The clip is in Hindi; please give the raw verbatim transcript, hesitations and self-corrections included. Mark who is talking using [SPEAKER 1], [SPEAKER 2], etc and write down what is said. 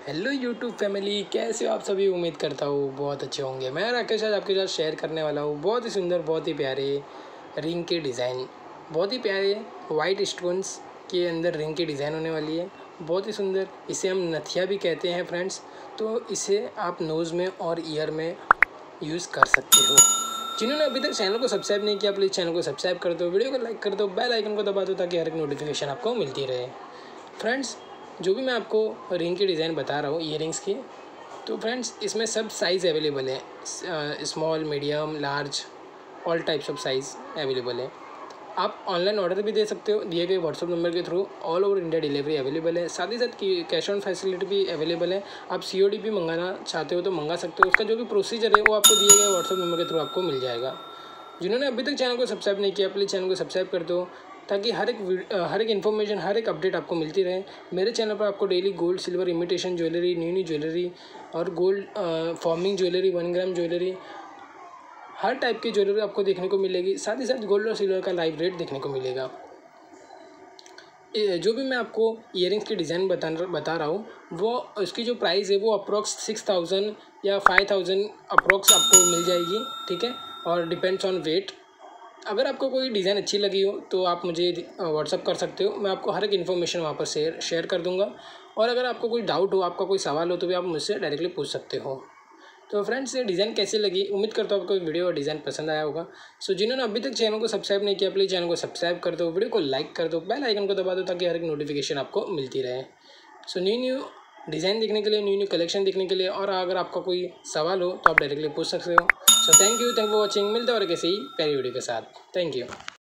[SPEAKER 1] हेलो यूट्यूब फैमिली, कैसे हो आप सभी। उम्मीद करता हूँ बहुत अच्छे होंगे। मैं राकेश आज आपके साथ शेयर करने वाला हूँ बहुत ही सुंदर, बहुत ही प्यारे रिंग के डिज़ाइन। बहुत ही प्यारे वाइट स्टोन्स के अंदर रिंग की डिज़ाइन होने वाली है। बहुत ही सुंदर, इसे हम नथिया भी कहते हैं फ्रेंड्स। तो इसे आप नोज़ में और ईयर में यूज़ कर सकते हो। जिन्होंने अभी तक चैनल को सब्सक्राइब नहीं किया, प्लीज़ चैनल को सब्सक्राइब कर दो, वीडियो को लाइक कर दो, बेल आइकन को दबा दो ताकि हर एक नोटिफिकेशन आपको मिलती रहे। फ्रेंड्स, जो भी मैं आपको रिंग की डिज़ाइन बता रहा हूँ ईयरिंग्स की, तो फ्रेंड्स इसमें सब साइज़ अवेलेबल है। Small, medium, large, all types of size available है। आप ऑनलाइन ऑर्डर भी दे सकते हो दिए गए व्हाट्सअप नंबर के through. All over India delivery available है। साथ ही साथ कैश ऑन फैसिलिटी भी अवेलेबल है। आप सी ओ डी भी मंगाना चाहते हो तो मंगा सकते हो। उसका जो भी प्रोसीजर है वो आपको दिए गए व्हाट्सअप नंबर के थ्रू आपको मिल जाएगा। जिन्होंने अभी तक चैनल को सब्सक्राइब नहीं किया, प्लीज़ चैनल को सब्सक्राइब कर दो ताकि हर एक हर एक इन्फॉर्मेशन, हर एक अपडेट आपको मिलती रहे। मेरे चैनल पर आपको daily gold, silver, imitation jewellery, new new jewellery और gold forming jewellery, one gram jewellery, हर टाइप की ज्वेलरी आपको देखने को मिलेगी। साथ ही साथ गोल्ड और सिल्वर का लाइव रेट देखने को मिलेगा। जो भी मैं आपको ईयरिंग्स की डिज़ाइन बता बता रहा हूँ, वो उसकी जो प्राइस है वो अप्रॉक्स सिक्स थाउजेंड या फाइव थाउजेंड अप्रॉक्स आपको मिल जाएगी, ठीक है। और डिपेंड्स ऑन वेट। अगर आपको कोई डिज़ाइन अच्छी लगी हो तो आप मुझे व्हाट्सअप कर सकते हो। मैं आपको हर एक इन्फॉर्मेशन वहाँ पर शेयर शेयर कर दूँगा। और अगर आपको कोई डाउट हो, आपका कोई सवाल हो, तो भी आप मुझसे डायरेक्टली पूछ सकते हो। तो फ्रेंड्स, ये डिज़ाइन कैसी लगी, उम्मीद करता हूँ आपको वीडियो और डिज़ाइन पसंद आया होगा। सो जिन्होंने अभी तक चैनल को सब्सक्राइब नहीं किया, प्लीज़ चैनल को सब्सक्राइब कर दो, वीडियो को लाइक कर दो, बेल आइकन को दबा दो ताकि हर एक नोटिफिकेशन आपको मिलती रहे। सो न्यू न्यू डिज़ाइन देखने के लिए, न्यू न्यू कलेक्शन देखने के लिए, और अगर आपका कोई सवाल हो तो आप डायरेक्टली पूछ सकते हो। So thank you thank for watching. मिलते हैं और किसी प्यारी वीडियो के साथ। Thank you.